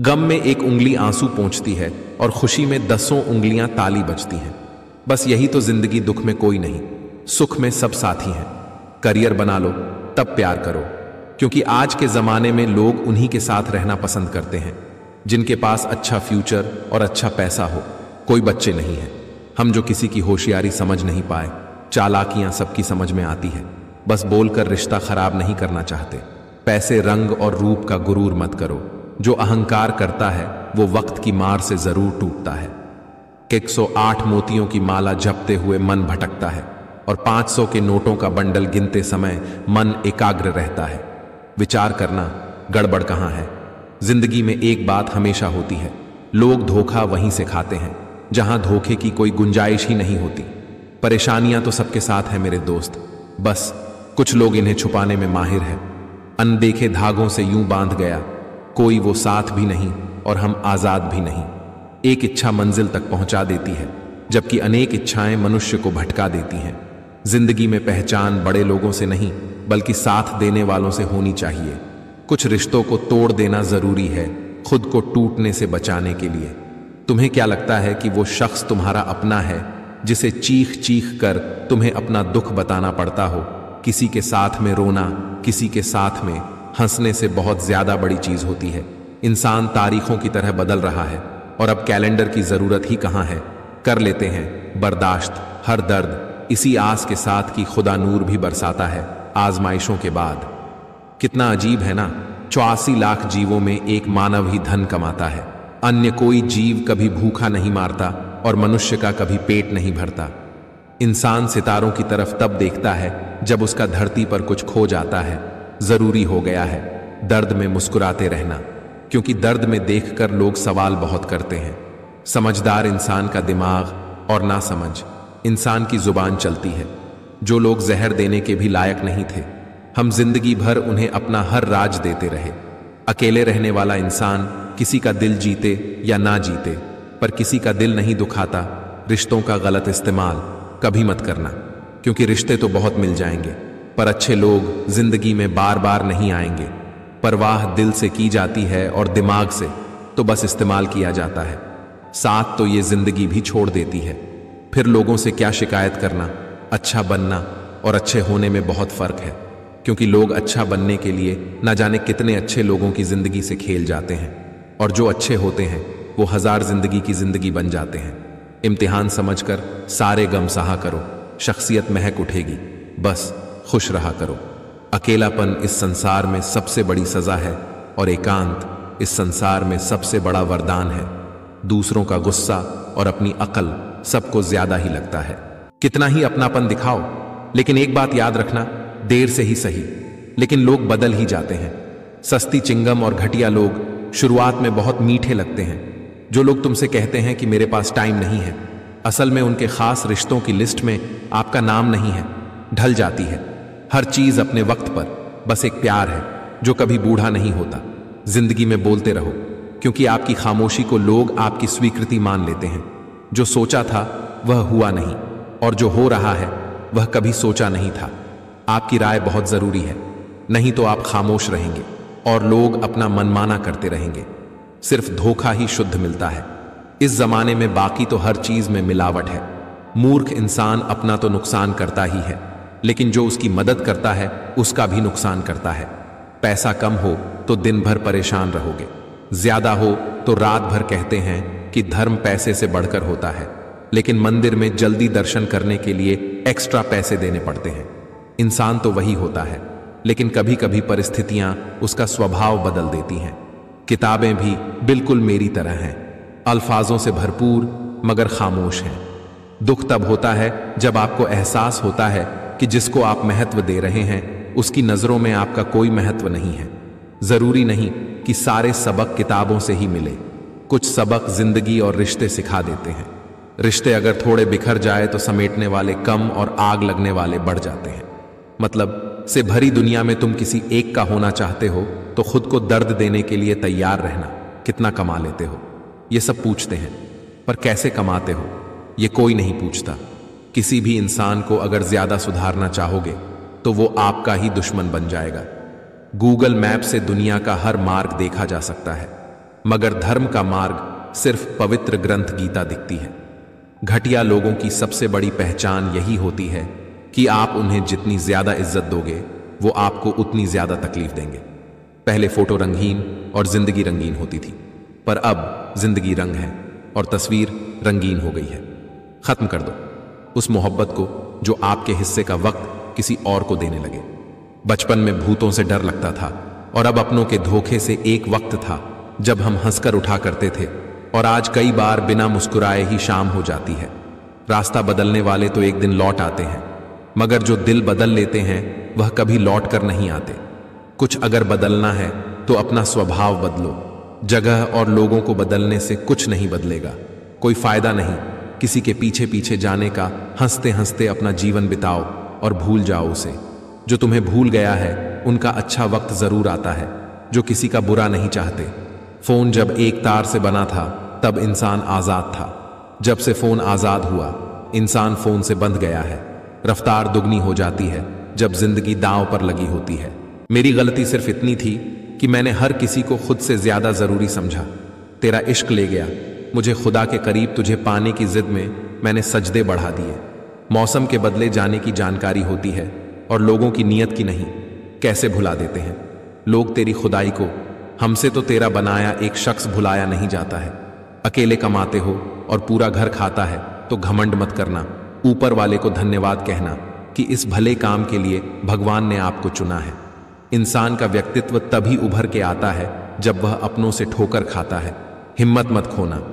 गम में एक उंगली आंसू पोंछती है और खुशी में 10 उंगलियां ताली बजती हैं। बस यही तो जिंदगी, दुख में कोई नहीं, सुख में सब साथी हैं। करियर बना लो तब प्यार करो, क्योंकि आज के जमाने में लोग उन्हीं के साथ रहना पसंद करते हैं जिनके पास अच्छा फ्यूचर और अच्छा पैसा हो। कोई बच्चे नहीं है हम जो किसी की होशियारी समझ नहीं पाए। चालाकियां सबकी समझ में आती है, बस बोलकर रिश्ता खराब नहीं करना चाहते। पैसे, रंग और रूप का गुरूर मत करो, जो अहंकार करता है वो वक्त की मार से जरूर टूटता है। 108 मोतियों की माला जपते हुए मन भटकता है और 500 के नोटों का बंडल गिनते समय मन एकाग्र रहता है। विचार करना गड़बड़ कहाँ है। जिंदगी में एक बात हमेशा होती है, लोग धोखा वहीं से खाते हैं जहां धोखे की कोई गुंजाइश ही नहीं होती। परेशानियां तो सबके साथ हैं मेरे दोस्त, बस कुछ लोग इन्हें छुपाने में माहिर है। अनदेखे धागों से यूं बांध गया, कोई वो साथ भी नहीं और हम आजाद भी नहीं। एक इच्छा मंजिल तक पहुंचा देती है, जबकि अनेक इच्छाएं मनुष्य को भटका देती हैं। जिंदगी में पहचान बड़े लोगों से नहीं, बल्कि साथ देने वालों से होनी चाहिए। कुछ रिश्तों को तोड़ देना जरूरी है, खुद को टूटने से बचाने के लिए। तुम्हें क्या लगता है कि वो शख्स तुम्हारा अपना है जिसे चीख चीख कर तुम्हें अपना दुख बताना पड़ता हो? किसी के साथ में रोना, किसी के साथ में हंसने से बहुत ज्यादा बड़ी चीज होती है। इंसान तारीखों की तरह बदल रहा है और अब कैलेंडर की जरूरत ही कहां है। कर लेते हैं बर्दाश्त हर दर्द, इसी आस के साथ कि खुदा नूर भी बरसाता है आजमाइशों के बाद। कितना अजीब है ना, 84 लाख जीवों में एक मानव ही धन कमाता है। अन्य कोई जीव कभी भूखा नहीं मारता और मनुष्य का कभी पेट नहीं भरता। इंसान सितारों की तरफ तब देखता है जब उसका धरती पर कुछ खो जाता है। जरूरी हो गया है दर्द में मुस्कुराते रहना, क्योंकि दर्द में देखकर लोग सवाल बहुत करते हैं। समझदार इंसान का दिमाग और ना समझ इंसान की जुबान चलती है। जो लोग जहर देने के भी लायक नहीं थे, हम जिंदगी भर उन्हें अपना हर राज देते रहे। अकेले रहने वाला इंसान किसी का दिल जीते या ना जीते, पर किसी का दिल नहीं दुखाता। रिश्तों का गलत इस्तेमाल कभी मत करना, क्योंकि रिश्ते तो बहुत मिल जाएंगे, पर अच्छे लोग जिंदगी में बार बार नहीं आएंगे। परवाह दिल से की जाती है और दिमाग से तो बस इस्तेमाल किया जाता है। साथ तो ये जिंदगी भी छोड़ देती है। फिर लोगों से क्या शिकायत करना। अच्छा बनना और अच्छे होने में बहुत फर्क है, क्योंकि लोग अच्छा बनने के लिए न जाने कितने अच्छे लोगों की जिंदगी से खेल जाते हैं, और जो अच्छे होते हैं वो 1000 जिंदगी की जिंदगी बन जाते हैं। इम्तिहान समझकर सारे गम सहा करो, शख्सियत महक उठेगी, बस खुश रहा करो। अकेलापन इस संसार में सबसे बड़ी सजा है और एकांत इस संसार में सबसे बड़ा वरदान है। दूसरों का गुस्सा और अपनी अकल सबको ज्यादा ही लगता है। कितना ही अपनापन दिखाओ, लेकिन एक बात याद रखना, देर से ही सही, लेकिन लोग बदल ही जाते हैं। सस्ती चिंगम और घटिया लोग शुरुआत में बहुत मीठे लगते हैं। जो लोग तुमसे कहते हैं कि मेरे पास टाइम नहीं है, असल में उनके खास रिश्तों की लिस्ट में आपका नाम नहीं है। ढल जाती है हर चीज अपने वक्त पर, बस एक प्यार है जो कभी बूढ़ा नहीं होता। जिंदगी में बोलते रहो, क्योंकि आपकी खामोशी को लोग आपकी स्वीकृति मान लेते हैं। जो सोचा था वह हुआ नहीं, और जो हो रहा है वह कभी सोचा नहीं था। आपकी राय बहुत जरूरी है, नहीं तो आप खामोश रहेंगे और लोग अपना मनमाना करते रहेंगे। सिर्फ धोखा ही शुद्ध मिलता है। इस जमाने में बाकी तो हर चीज में मिलावट है। मूर्ख इंसान अपना तो नुकसान करता ही है, लेकिन जो उसकी मदद करता है उसका भी नुकसान करता है। पैसा कम हो तो दिन भर परेशान रहोगे, ज्यादा हो तो रात भर कहते हैं कि धर्म पैसे से बढ़कर होता है, लेकिन मंदिर में जल्दी दर्शन करने के लिए एक्स्ट्रा पैसे देने पड़ते हैं। इंसान तो वही होता है, लेकिन कभी कभी परिस्थितियां उसका स्वभाव बदल देती हैं। किताबें भी बिल्कुल मेरी तरह हैं, अल्फाजों से भरपूर मगर खामोश हैं। दुख तब होता है जब आपको एहसास होता है कि जिसको आप महत्व दे रहे हैं उसकी नजरों में आपका कोई महत्व नहीं है। जरूरी नहीं कि सारे सबक किताबों से ही मिले, कुछ सबक जिंदगी और रिश्ते सिखा देते हैं। रिश्ते अगर थोड़े बिखर जाए तो समेटने वाले कम और आग लगने वाले बढ़ जाते हैं। मतलब से भरी दुनिया में तुम किसी एक का होना चाहते हो तो खुद को दर्द देने के लिए तैयार रहना। कितना कमा लेते हो ये सब पूछते हैं, पर कैसे कमाते हो ये कोई नहीं पूछता। किसी भी इंसान को अगर ज्यादा सुधारना चाहोगे तो वो आपका ही दुश्मन बन जाएगा। गूगल मैप से दुनिया का हर मार्ग देखा जा सकता है, मगर धर्म का मार्ग सिर्फ पवित्र ग्रंथ गीता दिखती है। घटिया लोगों की सबसे बड़ी पहचान यही होती है कि आप उन्हें जितनी ज्यादा इज्जत दोगे वो आपको उतनी ज्यादा तकलीफ देंगे। पहले फोटो रंगीन और जिंदगी रंगीन होती थी, पर अब जिंदगी रंग है और तस्वीर रंगीन हो गई है। खत्म कर दो उस मोहब्बत को जो आपके हिस्से का वक्त किसी और को देने लगे। बचपन में भूतों से डर लगता था और अब अपनों के धोखे से एक वक्त था जब हम हंसकर उठा करते थे, और आज कई बार बिना मुस्कुराए ही शाम हो जाती है। रास्ता बदलने वाले तो एक दिन लौट आते हैं, मगर जो दिल बदल लेते हैं वह कभी लौट कर नहीं आते। कुछ अगर बदलना है तो अपना स्वभाव बदलो। जगह और लोगों को बदलने से कुछ नहीं बदलेगा। कोई फायदा नहीं किसी के पीछे पीछे जाने का। हंसते हंसते अपना जीवन बिताओ और भूल जाओ उसे। जो तुम्हें भूल गया है उनका अच्छा वक्त जरूर आता है, जो किसी का बुरा नहीं चाहते। फोन जब एक तार से बना था तब इंसान आजाद था। जब से फोन आजाद हुआ इंसान फोन से बंध गया है। रफ्तार दुगनी हो जाती है जब जिंदगी दांव पर लगी होती है। मेरी गलती सिर्फ इतनी थी कि मैंने हर किसी को खुद से ज्यादा जरूरी समझा। तेरा इश्क ले गया मुझे खुदा के करीब, तुझे पाने की जिद में मैंने सजदे बढ़ा दिए। मौसम के बदले जाने की जानकारी होती है और लोगों की नीयत की नहीं। कैसे भुला देते हैं लोग तेरी खुदाई को। हमसे तो तेरा बनाया एक शख्स भुलाया नहीं जाता है। अकेले कमाते हो और पूरा घर खाता है तो घमंड मत करना। ऊपर वाले को धन्यवाद कहना कि इस भले काम के लिए भगवान ने आपको चुना है। इंसान का व्यक्तित्व तभी उभर के आता है जब वह अपनों से ठोकर खाता है। हिम्मत मत खोना।